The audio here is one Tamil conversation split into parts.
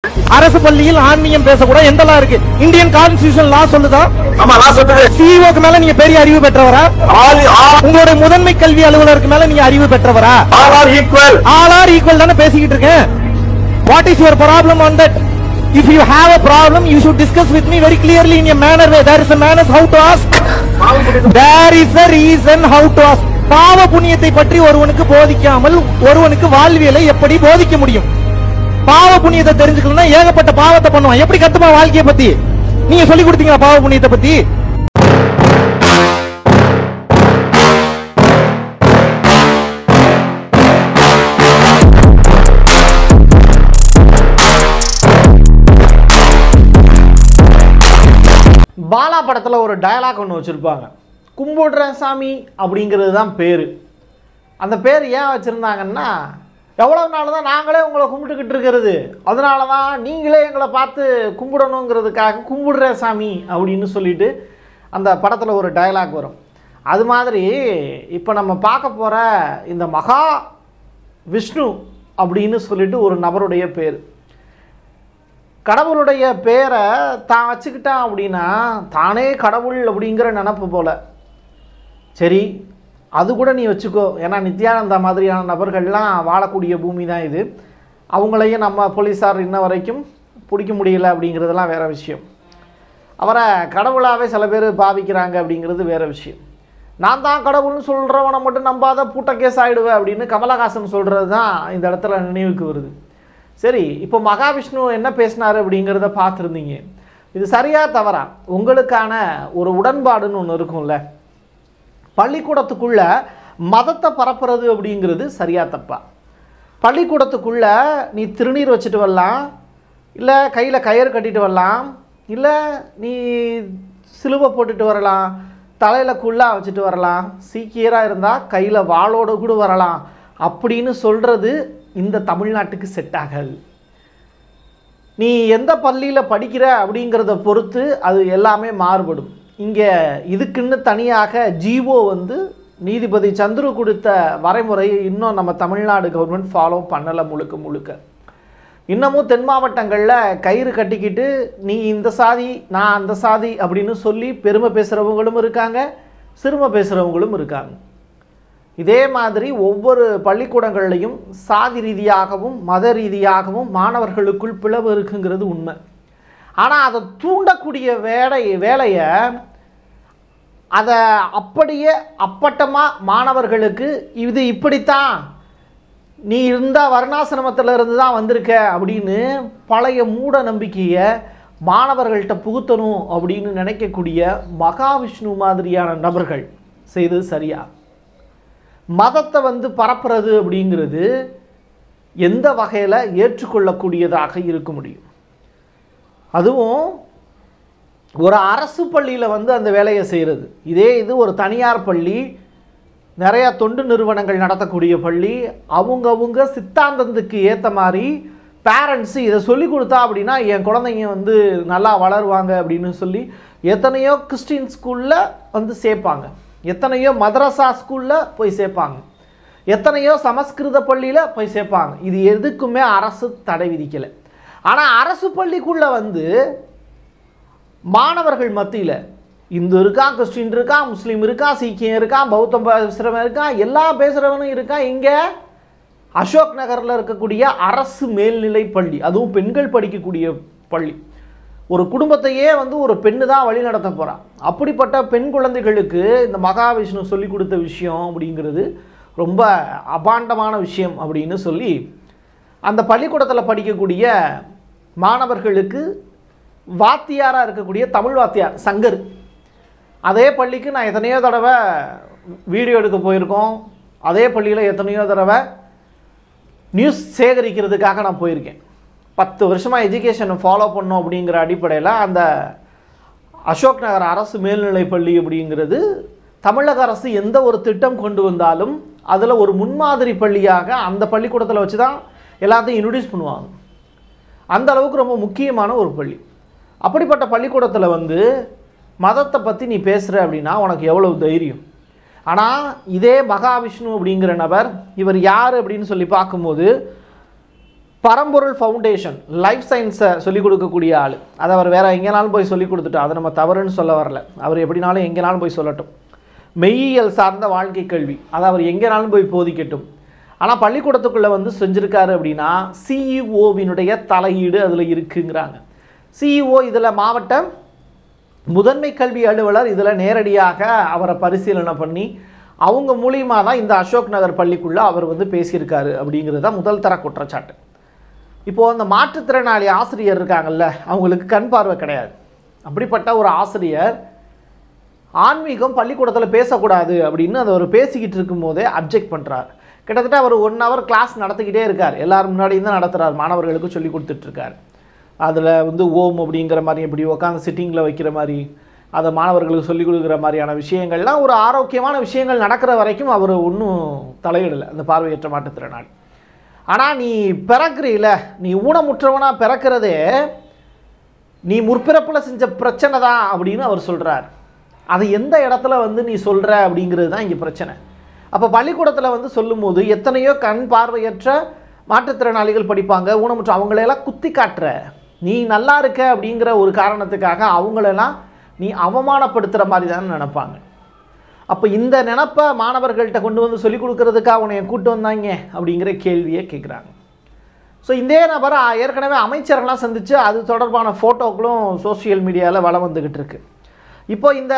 அரசு பள்ளியில் ஆன்மீகம் பேசக்கூடாது எந்த லா இருக்கு? இந்தியன் கான்ஸ்டிடியூஷன் லா சொல்லுதா? ஆமா லா சொல்லுது. சிஇஓக்கு மேல நீங்க பெரிய அறிவு பெற்றவரா? உங்களுடைய முதன்மை கல்வி அலுவலருக்கு மேல நீங்க அறிவு பெற்றவரா? ஆல் ஆர் ஈக்குவல் தானே பேசிக்கிட்டு இருக்கேன். What is your problem on that? If you have a problem, you should discuss with me very clearly in a manner way. There is a manner how to ask. There is a reason how to ask. பாவ புண்ணியத்தை பற்றி ஒருவனுக்கு போதிக்காமல் ஒருவனுக்கு வாழ்வியலை எப்படி போதிக்க முடியும்? பாவ புண்ணியத்தை தெரிஞ்சுக்கணும்னா ஏகப்பட்ட பாவத்தை பண்ணுவான். எப்படி கத்துமா வாழ்க்கையை பத்தி? நீங்க சொல்லி கொடுத்தீங்களா பாவ புண்ணியத்தை பத்தி? பாலா படத்தில் ஒரு டயலாக் ஒன்று வச்சுருப்பாங்க. கும்பிடுற சாமி அப்படிங்கிறது தான் பேர். அந்த பேர் ஏன் வச்சுருந்தாங்கன்னா, எவ்வளோ நாள் தான் நாங்களே உங்களை கும்பிட்டுக்கிட்டு இருக்கிறது, அதனால தான் நீங்களே எங்களை பார்த்து கும்பிடணுங்கிறதுக்காக கும்பிடுற சாமி அப்படின்னு சொல்லிட்டு அந்த படத்தில் ஒரு டயலாக் வரும். அது மாதிரி இப்போ நம்ம பார்க்க போகிற இந்த மகா விஷ்ணு அப்படின்னு சொல்லிட்டு ஒரு நபருடைய பேர். கடவுளுடைய பேரை தான் வச்சுக்கிட்டான் அப்படின்னா தானே கடவுள் அப்படிங்கிற நினப்பு போல். சரி, அது கூட நீ வச்சுக்கோ. ஏன்னா நித்யானந்தா மாதிரியான நபர்கள்லாம் வாழக்கூடிய பூமி தான் இது. அவங்களையும் நம்ம போலீஸார் இன்ன வரைக்கும் பிடிக்க முடியல அப்படிங்கிறதுலாம் வேறு விஷயம். அவரை கடவுளாகவே சில பேர் பாவிக்கிறாங்க அப்படிங்கிறது வேறு விஷயம். நான் தான் கடவுள்னு சொல்கிறவனை மட்டும் நம்பாத பூட்ட கேஸ் ஆகிடுவேன் அப்படின்னு கமலஹாசன் சொல்கிறது தான் இந்த இடத்துல நினைவுக்கு வருது. சரி, இப்போ மகாவிஷ்ணு என்ன பேசினார் அப்படிங்கிறத பார்த்துருந்தீங்க. இது சரியா தவறா? உங்களுக்கான ஒரு உடன்பாடுன்னு ஒன்று இருக்கும்ல. பள்ளிக்கூடத்துக்குள்ள மதத்தை பரப்புறது அப்படிங்கிறது சரியா தப்பா? பள்ளிக்கூடத்துக்குள்ள நீ திருநீர் வச்சுட்டு வரலாம், இல்லை கையில் கயிறு கட்டிட்டு வரலாம், இல்லை நீ சிலுவை போட்டுட்டு வரலாம், தலையில் குள்ளா வச்சுட்டு வரலாம், சீக்கியராக இருந்தால் கையில் வாளோடு கூட வரலாம் அப்படின்னு சொல்கிறது இந்த தமிழ்நாட்டுக்கு செட் ஆகாது. நீ எந்த பள்ளியில் படிக்கிற அப்படிங்கிறத பொறுத்து அது எல்லாமே மாறுபடும். இங்கே இதுக்குன்னு தனியாக ஜிஓ நீதிபதி சந்துரு கொடுத்த வரைமுறையை இன்னும் நம்ம தமிழ்நாடு கவர்மெண்ட் ஃபாலோ பண்ணலை முழுக்க முழுக்க. இன்னமும் தென் மாவட்டங்களில் கயிறு கட்டிக்கிட்டு நீ இந்த சாதி நான் அந்த சாதி அப்படின்னு சொல்லி பெருமை பேசுகிறவங்களும் இருக்காங்க, சிறுமை பேசுகிறவங்களும் இருக்காங்க. இதே மாதிரி ஒவ்வொரு பள்ளிக்கூடங்கள்லையும் சாதி ரீதியாகவும் மத ரீதியாகவும் மாணவர்களுக்குள் பிளவு இருக்குங்கிறது உண்மை. ஆனால் அதை தூண்டக்கூடிய வேலையை அதை அப்படியே அப்பட்டமாக மாணவர்களுக்கு இது இப்படித்தான், நீ இருந்தால் வர்ணாசிரமத்தில் இருந்து தான் வந்திருக்க அப்படின்னு பழைய மூட நம்பிக்கையை மாணவர்கள்ட்ட புகுத்தணும் அப்படின்னு நினைக்கக்கூடிய மகாவிஷ்ணு மாதிரியான நபர்கள் செய்தது சரியா? மதத்தை பரப்புறது அப்படிங்கிறது எந்த வகையில் ஏற்றுக்கொள்ளக்கூடியதாக இருக்க முடியும்? அதுவும் ஒரு அரசு பள்ளியில் அந்த வேலையை செய்கிறது. இது ஒரு தனியார் பள்ளி, நிறைய தொண்டு நிறுவனங்கள் நடத்தக்கூடிய பள்ளி, அவங்கவுங்க சித்தாந்தத்துக்கு ஏற்ற மாதிரி பேரண்ட்ஸு இதை சொல்லி கொடுத்தா அப்படின்னா என் குழந்தைங்க நல்லா வளருவாங்க அப்படின்னு சொல்லி எத்தனையோ கிறிஸ்டின் ஸ்கூலில் சேர்ப்பாங்க, எத்தனையோ மதரசா ஸ்கூலில் போய் சேர்ப்பாங்க, எத்தனையோ சமஸ்கிருத பள்ளியில் போய் சேர்ப்பாங்க. இது எதுக்குமே அரசு தடை விதிக்கலை. ஆனால் அரசு பள்ளிக்குள்ளே மாணவர்கள் மத்தியில் இந்து இருக்கான், கிறிஸ்டின் இருக்கான், முஸ்லீம் இருக்கான், சீக்கியம் இருக்கான், பௌத்தம் பேசுகிறவன் இருக்கான், எல்லாம் பேசுகிறவனும் இருக்கான். இங்கே அசோக் நகரில் இருக்கக்கூடிய அரசு மேல்நிலை பள்ளி, அதுவும் பெண்கள் படிக்கக்கூடிய பள்ளி, ஒரு குடும்பத்தையே ஒரு பெண்ணு தான் வழி நடத்த போகிறான். அப்படிப்பட்ட பெண் குழந்தைகளுக்கு இந்த மகாவிஷ்ணு சொல்லி கொடுத்த விஷயம் அப்படிங்கிறது ரொம்ப அபாண்டமான விஷயம் அப்படின்னு சொல்லி அந்த பள்ளிக்கூடத்தில் படிக்கக்கூடிய மாணவர்களுக்கு வாத்தியாராக இருக்கக்கூடிய தமிழ் வாத்தியார் சங்கர், அதே பள்ளிக்கு நான் எத்தனையோ தடவை வீடியோ எடுக்க போயிருக்கோம், அதே பள்ளியில் எத்தனையோ தடவை நியூஸ் சேகரிக்கிறதுக்காக நான் போயிருக்கேன். 10 வருஷமாக எஜுகேஷனை ஃபாலோ பண்ணோம் அப்படிங்கிற அடிப்படையில் அந்த அசோக் நகர் அரசு மேல்நிலைப் பள்ளி அப்படிங்கிறது தமிழக அரசு எந்த ஒரு திட்டம் கொண்டு வந்தாலும் அதில் ஒரு முன்மாதிரி பள்ளியாக அந்த பள்ளிக்கூடத்தில் வச்சு தான் எல்லாத்தையும் இன்ட்ரடியூஸ் பண்ணுவாங்க. அந்த அளவுக்கு ரொம்ப முக்கியமான ஒரு பள்ளி. அப்படிப்பட்ட பள்ளிக்கூடத்தில் மதத்தை பற்றி நீ பேசுகிற அப்படின்னா உனக்கு எவ்வளவு தைரியம்? ஆனால் இதே மகாவிஷ்ணு அப்படிங்கிற நபர், இவர் யார் அப்படின்னு சொல்லி பார்க்கும்போது பரம்பொருள் ஃபவுண்டேஷன் லைஃப் சயின்ஸை சொல்லிக் கொடுக்கக்கூடிய ஆள். அதை அவர் வேறு எங்கேனாலும் போய் சொல்லிக் கொடுத்துட்டோம், அதை நம்ம தவறுன்னு சொல்ல வரல. அவர் எப்படினாலும் எங்கேனாலும் போய் சொல்லட்டும். மெய்யியல் சார்ந்த வாழ்க்கை கல்வி அதை அவர் எங்கேனாலும் போய் போதிக்கட்டும். ஆனால் பள்ளிக்கூடத்துக்குள்ளே வந்து செஞ்சுருக்காரு அப்படின்னா சிஇஓவினுடைய தலையீடு அதில் இருக்குங்கிறாங்க. சிஇஓ இதில் மாவட்ட முதன்மை கல்வி அலுவலர் இதில் நேரடியாக அவரை பரிசீலனை பண்ணி அவங்க மூலியமாக தான் இந்த அசோக் நகர் பள்ளிக்குள்ளே அவர் வந்து பேசியிருக்காரு அப்படிங்கிறது தான் முதல் தர குற்றச்சாட்டு. இப்போது அந்த மாற்றுத்திறனாளி ஆசிரியர் இருக்காங்கல்ல, அவங்களுக்கு கண் பார்வை கிடையாது. அப்படிப்பட்ட ஒரு ஆசிரியர் ஆன்மீகம் பள்ளிக்கூடத்தில் பேசக்கூடாது அப்படின்னு அதை அவர் பேசிக்கிட்டு இருக்கும்போதே அப்ஜெக்ட் பண்ணுறார். கிட்டத்தட்ட அவர் 1 hour கிளாஸ் நடத்திக்கிட்டே இருக்கார். எல்லோரும் முன்னாடியும் தான் நடத்துகிறார், மாணவர்களுக்கு சொல்லி கொடுத்துட்ருக்கார். அதில் வந்து ஓம் அப்படிங்கிற மாதிரி எப்படி உட்காந்து சிட்டிங்கில் வைக்கிற மாதிரி அதை மாணவர்களுக்கு சொல்லிக் கொடுக்குற மாதிரியான விஷயங்கள்லாம் ஒரு ஆரோக்கியமான விஷயங்கள் நடக்கிற வரைக்கும் அவர் ஒன்றும் தலையிடலை அந்த பார்வையற்ற மாற்றுத்திறனாளி. ஆனால் நீ பிறக்கிறீல, நீ ஊனமுற்றவனாக பிறக்கிறதே நீ முற்பிறப்பில் செஞ்ச பிரச்சனை தான் அப்படின்னு அவர் சொல்கிறார். அதை எந்த இடத்துல வந்து நீ சொல்கிற அப்படிங்கிறது தான் இங்கே பிரச்சனை. அப்போ பள்ளிக்கூடத்தில் வந்து சொல்லும்போது எத்தனையோ கண் பார்வையற்ற மாற்றுத்திறனாளிகள் படிப்பாங்க, ஊனமுற்ற அவங்களெல்லாம் குத்தி காட்டுற, நீ நல்லா இருக்க அப்படிங்கிற ஒரு காரணத்துக்காக அவங்களெல்லாம் நீ அவமானப்படுத்துகிற மாதிரி தான் நினைப்பாங்க. அப்போ இந்த நினப்பை மாணவர்கள்ட்ட கொண்டு வந்து சொல்லிக் கொடுக்கறதுக்காக உன்னை கூட்டு வந்தாங்க அப்படிங்கிற கேள்வியை கேட்குறாங்க. ஸோ இதே நபர் ஏற்கனவே அமைச்சர்கள்லாம் சந்தித்து அது தொடர்பான ஃபோட்டோக்களும் சோசியல் மீடியாவில் வளம் வந்துக்கிட்டு இருக்கு. இப்போ இந்த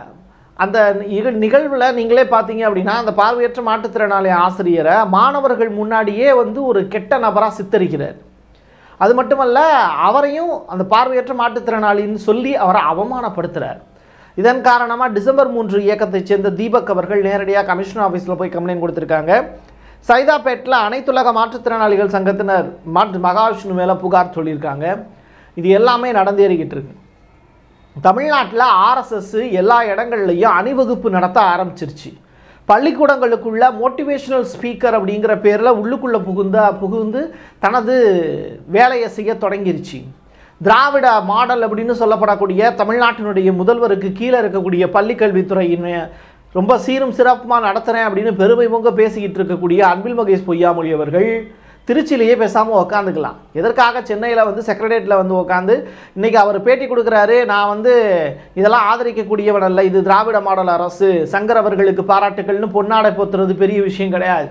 அந்த நிகழ்வில் நீங்களே பார்த்தீங்க அப்படின்னா அந்த பார்வையற்ற மாற்றுத்திறனாளி ஆசிரியரை மாணவர்கள் முன்னாடியே வந்து ஒரு கெட்ட நபராக சித்தரிக்கிறார். அது மட்டுமல்ல, அவரையும் அந்த பார்வையற்ற மாற்றுத்திறனாளின்னு சொல்லி அவரை அவமானப்படுத்துகிறார். இதன் காரணமாக டிசம்பர் 3 இயக்கத்தைச் சேர்ந்த தீபக் அவர்கள் நேரடியாக கமிஷனர் ஆஃபீஸில் போய் கம்ப்ளைண்ட் கொடுத்துருக்காங்க. சைதாப்பேட்டில் அனைத்துலக மாற்றுத்திறனாளிகள் சங்கத்தினர் மகாவிஷ்ணு மேலே புகார் சொல்லியிருக்காங்க. இது எல்லாமே நடந்தேறிக்கிட்டு இருக்கு. தமிழ்நாட்டில் ஆர்எஸ்எஸ் எல்லா இடங்கள்லையும் அணிவகுப்பு நடத்த ஆரம்பிச்சிருச்சு. பள்ளிக்கூடங்களுக்குள்ள மோட்டிவேஷனல் ஸ்பீக்கர் அப்படிங்கிற பேரில் உள்ளுக்குள்ளே புகுந்து தனது வேலையை செய்ய தொடங்கிருச்சு. திராவிட மாடல் அப்படின்னு சொல்லப்படக்கூடிய தமிழ்நாட்டினுடைய முதல்வருக்கு கீழே இருக்கக்கூடிய பள்ளிக்கல்வித்துறையின் ரொம்ப சீரும் சிறப்புமாக நடத்துகிறேன் அப்படின்னு பெருமை பொங்க பேசிக்கிட்டு இருக்கக்கூடிய அன்பில் மகேஷ் பொய்யாமொழி அவர்கள் திருச்சியிலேயே பேசாமல் உக்காந்துக்கலாம். எதற்காக சென்னையில் வந்து செக்ரட்டேரியட்டில் வந்து உட்காந்து இன்றைக்கி அவர் பேட்டி கொடுக்குறாரு, நான் வந்து இதெல்லாம் ஆதரிக்கக்கூடியவன் அல்ல, இது திராவிட மாடல் அரசு, சங்கர் அவர்களுக்கு பாராட்டுக்கள்னு பொன்னாடை போத்துறது பெரிய விஷயம் கிடையாது,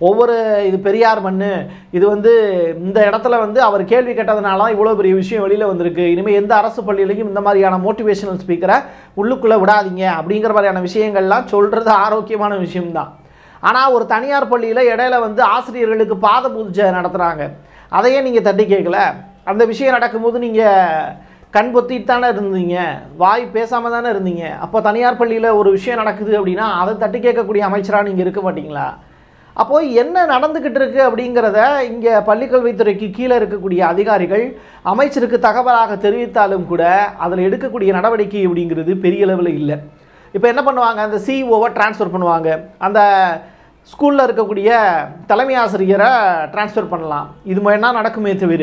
இது பெரியார் மண்ணு, இது வந்து இந்த இடத்துல வந்து அவர் கேள்வி கேட்டதுனால தான் இவ்வளோ பெரிய விஷயம் வெளியில் வந்திருக்கு, இனிமேல் எந்த அரசு பள்ளியிலையும் இந்த மாதிரியான மோட்டிவேஷனல் ஸ்பீக்கரை உள்ளுக்குள்ளே விடாதீங்க அப்படிங்கிற மாதிரியான விஷயங்கள்லாம் சொல்கிறது ஆரோக்கியமான விஷயம்தான். ஆனால் ஒரு தனியார் பள்ளியில் இடையில வந்து ஆசிரியர்களுக்கு பாத பூஜை நடத்துகிறாங்க, அதையே நீங்கள் தட்டி கேட்கல. அந்த விஷயம் நடக்கும்போது நீங்கள் கண் பொத்திட்டு தானே இருந்தீங்க, வாய் பேசாமல் தானே இருந்தீங்க. அப்போ தனியார் பள்ளியில் ஒரு விஷயம் நடக்குது அப்படின்னா அதை தட்டி கேட்கக்கூடிய அமைச்சராக நீங்கள் இருக்க மாட்டீங்களா? அப்போது என்ன நடந்துக்கிட்டு இருக்கு அப்படிங்கிறத இங்கே பள்ளிக்கல்வித்துறைக்கு கீழே இருக்கக்கூடிய அதிகாரிகள் அமைச்சருக்கு தகவலாக தெரிவித்தாலும் கூட அதில் எடுக்கக்கூடிய நடவடிக்கை அப்படிங்கிறது பெரிய அளவில் இல்லை. இப்போ என்ன பண்ணுவாங்க, அந்த சிஇஓவை ட்ரான்ஸ்ஃபர் பண்ணுவாங்க, அந்த ஸ்கூலில் இருக்கக்கூடிய தலைமை ஆசிரியரை ட்ரான்ஸ்ஃபர் பண்ணலாம். இது என்ன நடக்குமே தவிர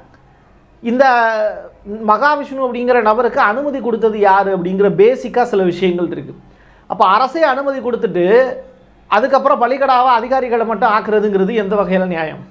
இந்த மகாவிஷ்ணு அப்படிங்கிற நபருக்கு அனுமதி கொடுத்தது யார் அப்படிங்கிற பேசிக்காக சில விஷயங்கள் இருக்குது. அப்போ அரசே அனுமதி கொடுத்துட்டு அதுக்கப்புறம் பள்ளிக்கடாவை அதிகாரிகளை மட்டும் ஆக்குறதுங்கிறது எந்த வகையில் நியாயம்?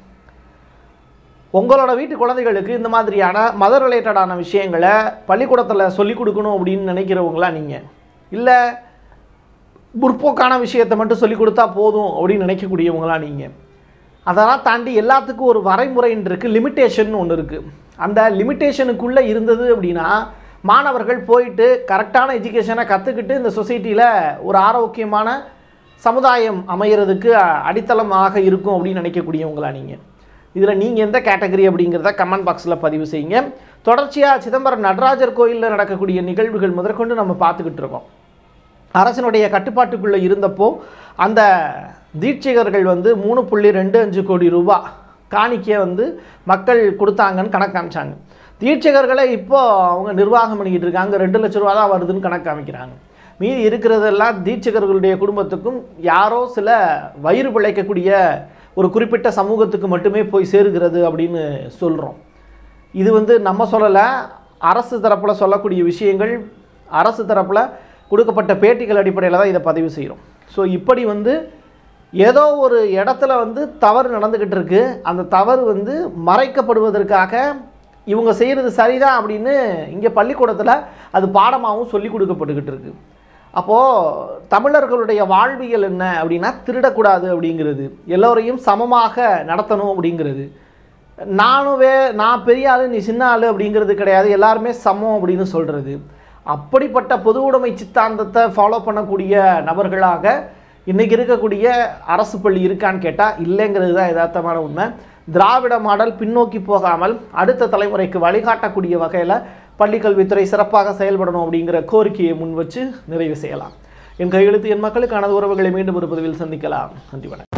உங்களோட வீட்டு குழந்தைகளுக்கு இந்த மாதிரியான மதர் ரிலேட்டடான விஷயங்களை பள்ளிக்கூடத்தில் சொல்லிக் கொடுக்கணும் அப்படின்னு நினைக்கிறவங்களா நீங்கள்? இல்லை முற்போக்கான விஷயத்தை மட்டும் சொல்லிக் கொடுத்தா போதும் அப்படின்னு நினைக்கக்கூடியவங்களா நீங்கள்? அதெல்லாம் தாண்டி எல்லாத்துக்கும் ஒரு வரைமுறைன்னு இருக்குது, லிமிட்டேஷன் ஒன்று இருக்குது. அந்த லிமிட்டேஷனுக்குள்ளே இருந்தது அப்படின்னா மாணவர்கள் போயிட்டு கரெக்டான எஜுகேஷனை கற்றுக்கிட்டு இந்த சொசைட்டியில் ஒரு ஆரோக்கியமான சமுதாயம் அமைகிறதுக்கு அடித்தளமாக இருக்கும் அப்படின்னு நினைக்கக்கூடியவங்களா நீங்கள்? இதில் நீங்கள் எந்த கேட்டகரி அப்படிங்கிறத கமெண்ட் பாக்ஸில் பதிவு செய்யுங்க. தொடர்ச்சியாக சிதம்பரம் நடராஜர் கோயிலில் நடக்கக்கூடிய நிகழ்வுகள் முதற்கொண்டு நம்ம பார்த்துக்கிட்டு இருக்கோம். அரசினுடைய கட்டுப்பாட்டுக்குள்ளே இருந்தப்போ அந்த தீட்சிகர்கள் வந்து 3.25 கோடி ரூபாய் காணிக்கையை வந்து மக்கள் கொடுத்தாங்கன்னு கணக்கு காமிச்சாங்க. தீட்சிகர்களை இப்போது அவங்க நிர்வாகம் பண்ணிக்கிட்டு இருக்காங்க, 2 லட்ச ரூபா தான் வருதுன்னு கணக்கு காமிக்கிறாங்க. மீதி இருக்கிறதெல்லாம் தீட்சிகர்களுடைய குடும்பத்துக்கும் யாரோ சில வயிறு பிழைக்கக்கூடிய ஒரு குறிப்பிட்ட சமூகத்துக்கு மட்டுமே போய் சேருகிறது அப்படின்னு சொல்கிறோம். இது வந்து நம்ம சொல்லலை, அரசு தரப்பில் சொல்லக்கூடிய விஷயங்கள், அரசு தரப்பில் கொடுக்கப்பட்ட பேட்டிகள் அடிப்படையில் தான் இதை பதிவு செய்கிறோம். ஸோ இப்படி வந்து ஏதோ ஒரு இடத்துல வந்து தவறு நடந்துக்கிட்டு இருக்கு, அந்த தவறு வந்து மறைக்கப்படுவதற்காக இவங்க செய்கிறது சரிதான் அப்படின்னு இங்கே பள்ளிக்கூடத்தில் அது பாடமாகவும் சொல்லி கொடுக்கப்பட்டுக்கிட்டு இருக்கு. அப்போது தமிழர்களுடைய வாழ்வியல் என்ன அப்படின்னா திருடக்கூடாது அப்படிங்கிறது, எல்லோரையும் சமமாக நடத்தணும் அப்படிங்கிறது, நான் பெரிய ஆள் நீ சின்ன ஆள் அப்படிங்கிறது கிடையாது, எல்லாருமே சமம் அப்படின்னு சொல்கிறது. அப்படிப்பட்ட பொது உடைமை சித்தாந்தத்தை ஃபாலோ பண்ணக்கூடிய நபர்களாக இன்றைக்கி இருக்கக்கூடிய அரசு பள்ளி இருக்கான்னு கேட்டால் இல்லைங்கிறது தான் யதார்த்தமான உண்மை. திராவிட மாடல் பின்னோக்கி போகாமல் அடுத்த தலைமுறைக்கு வழிகாட்டக்கூடிய வகையில் பள்ளிக்கல்வித்துறை சிறப்பாக செயல்படணும் அப்படிங்கிற கோரிக்கையை முன் வச்சு நிறைவு செய்யலாம். என் கையெழுத்து என் மக்களுக்கான உறவுகளை மீண்டும் ஒரு பதிவில் சந்திக்கலாம். நன்றி, வணக்கம்.